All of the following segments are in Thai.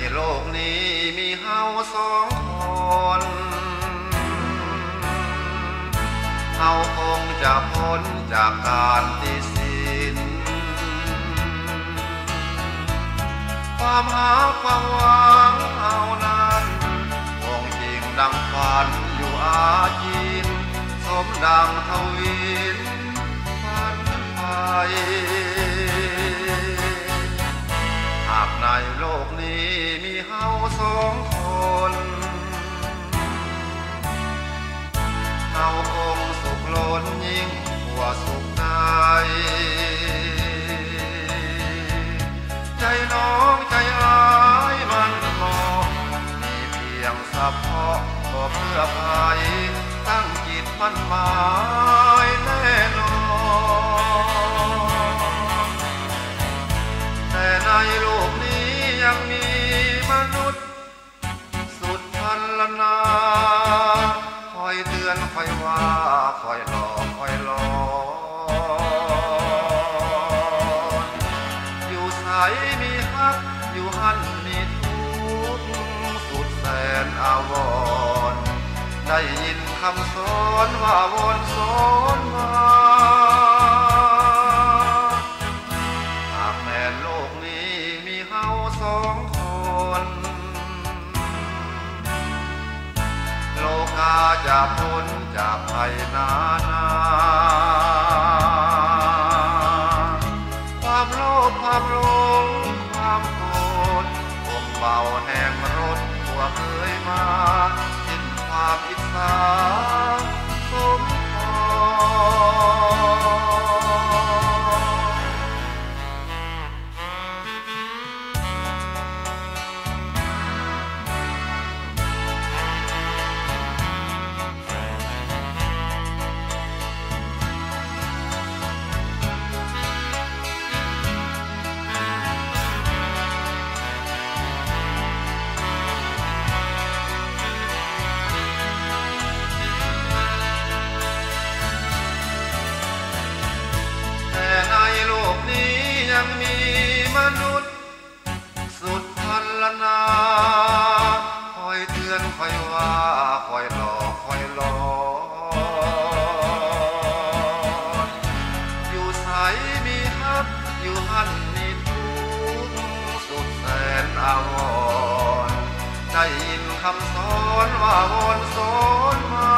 โลกนี้มีเฮาสองคนเฮาคงจะพ้นจากการติสินความหาความหวังเฮานั้นคงจริงดังฝันอยู่อาจินสมดังทวินฝันไปหากในโลกนี้มีเฮาสองคนเฮาคงสุขล้นยิ่งกว่าสุขใดใจน้องใจอ้ายมันมองมีเพียงเฉพาะก็เพื่อภัยตั้งจิตมั่นหมายแน่นอนแต่ในโลกนี้ยังมีมนุษย์สุดพันละนาคอยเตือนคอยว่าคอยหลอกคอยหลอนอยู่ใสมีฮักอยู่หันมีทุกข์สุดแสนอาวรณ์ได้ยินคำสอนว่าวอนสอนมาหากแม้โลกนี้มีเฮาสองคนโลกาจะพ้นจากภัยนานาความโลภความหลงความโกรธคงเบาแห่งรถทั่วเคยมาสิ้นความอิจฉาสมพรยังมีมนุษย์สุดพันละนาคอยเตือนคอยว่าคอยหลอกคอยหลอนอยู่ใสมีฮักอยู่หันมีทุกข์สุดแสนอาวรณ์ได้ยินคำสอนว่าวอนสอนมา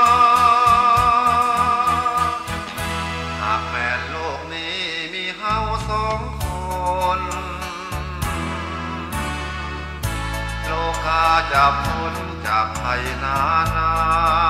หากแม้โลกนี้มีเฮาสองคนโลกาจะพ้นจากภัยนานา